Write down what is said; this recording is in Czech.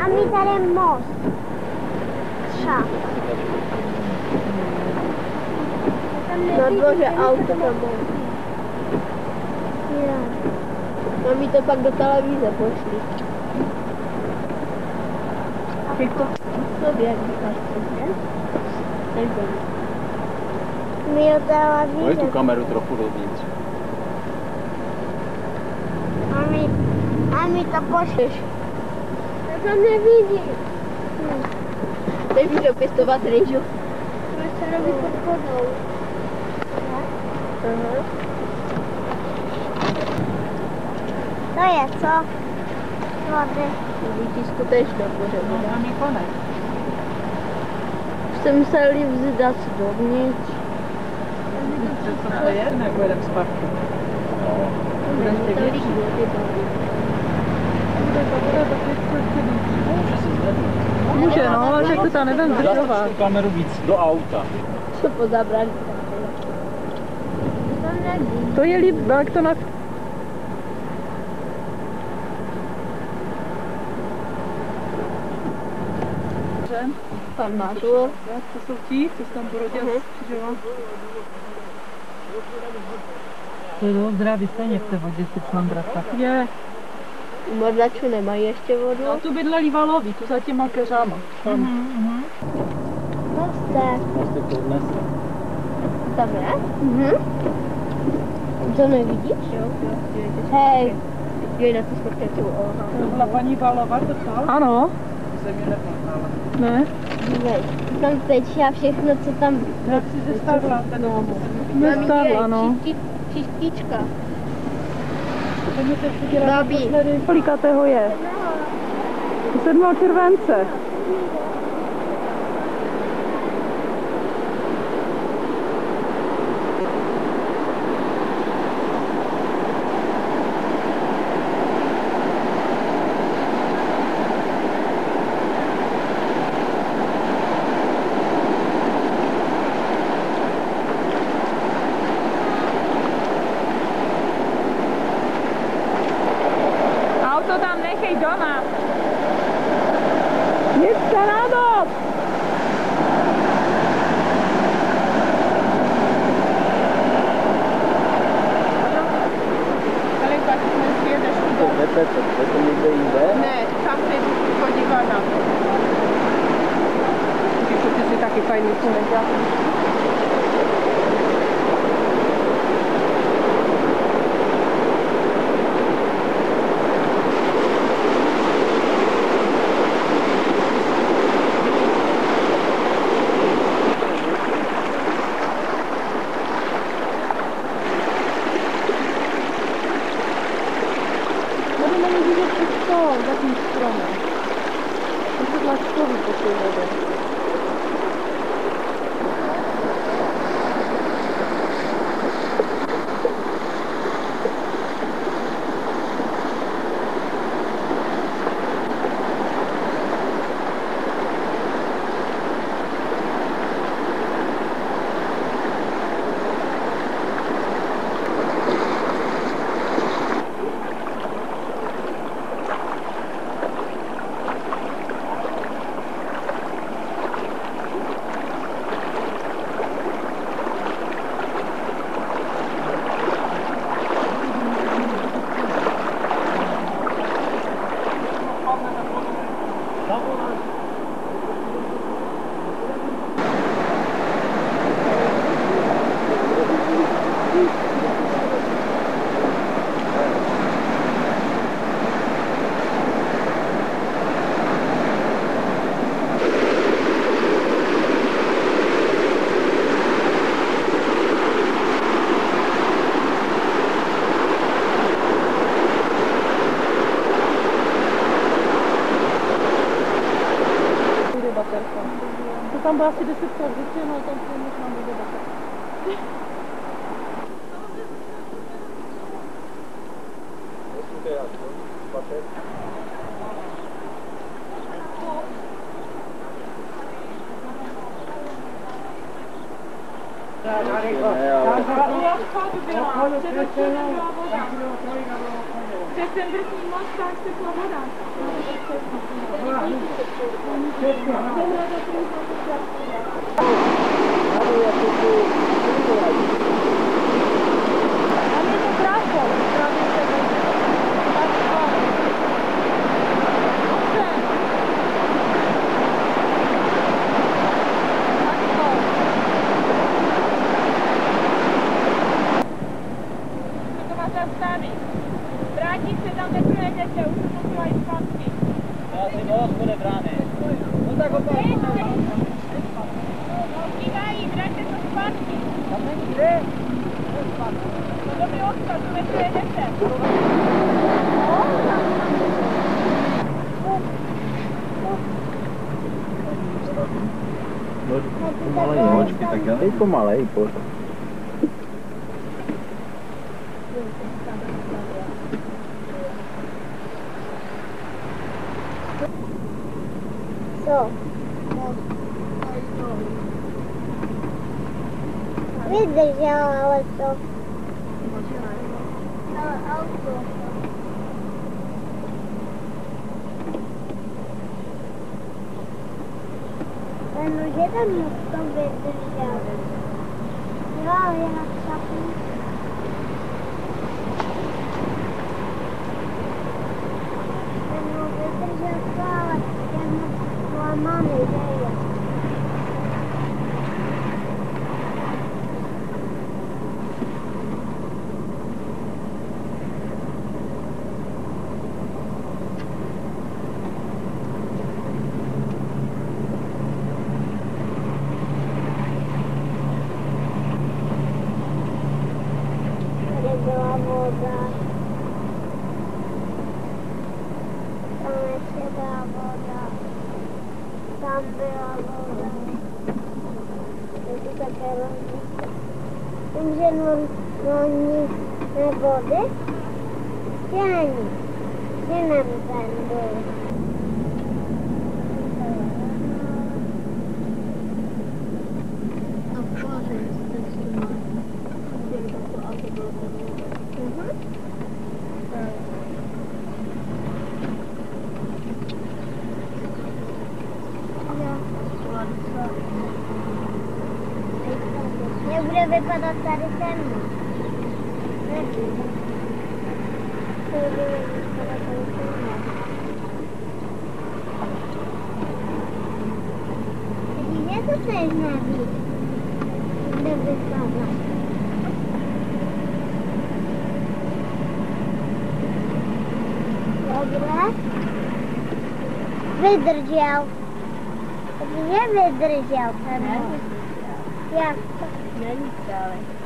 A my tady most. Třeba. Na dvoře auto tam bylo. No mi to pak do televize pošli. Jak to sobě, jak říkáš, ne? My do televize. Pojď tu kameru trochu dovnitř. A my to pošleš. Já tam nevidím. Teď můžu pěstovat rýžu. Můžeš se robit pod vodou. Aha. To je co? Vody. Výtisku tež do dvoře. No, tam je konec. Už jsem musel vzdat dovnitř. Co to je? Nebo jedem zpátky? Budeme se větší. Může, no, ale že to tam nebudem zdržovat. Zas tu kameru víc do auta. Co pozabrali? To je líp, jak to na... Pan Mátur. To jsou ti, co se tam porodil, že jo? To je zdravý stejně v té vodě, ty člandrata. Je. U Mordačů nemají ještě vodu. A tu bydleli Valoví, tu za těma keřama. Prostě to odnese. Tam je? To nevidíš? Jo. Hej. Dívej na tu smrtěcou. To byla paní Valova, to tam? Ano. To jsem ji nepoznala. Ne? Dívej. Tam teče a všechno, co tam... Jak si zestavila ten domu? Zestavila, no. Čistička. Babí. Kolikatého je? 7. července. Auto tam nechej doma. Nic se na dob. Ale pak nesjedeš do... To to někde jinde? Ne, tam se podívat na to. Ty si taky fajný co Budeme vidět všechno za tím stromem. To se tlačkový po té vodě. To tam bylo asi 10 krát více, no tam se možná bude bakat. decembr s ním moc tak tepla voda. Tam je to krásno. Vrátit se tam neprojedete, už to musela jít zpátky. Asi moc bude brány. No tak opak. Kývají, vraťte to zpátky. Tam není kde. No dobrý odstav, to neprojedete. Pomalej, počkej, tak já pomalej, pořád. Co? Vydržel, ale to. Ale auto. Ten už jeden to vydržel. Jo, je na šapu. Ten vydržel to, ale ten zlamaný, že je. Byla voda. Tam ještě byla voda. Tam byla voda. Je tu také ložisko. Vím, že není vody. Že ani. Že nem ten byl. Jak bude vypadat tady ten? Nevím. Jak bude vypadat tady ten? Vidíte, to tež neví. Kde vypadá. Dobře. Vydržel. Takže vydržel ten. Jak to? Není stále.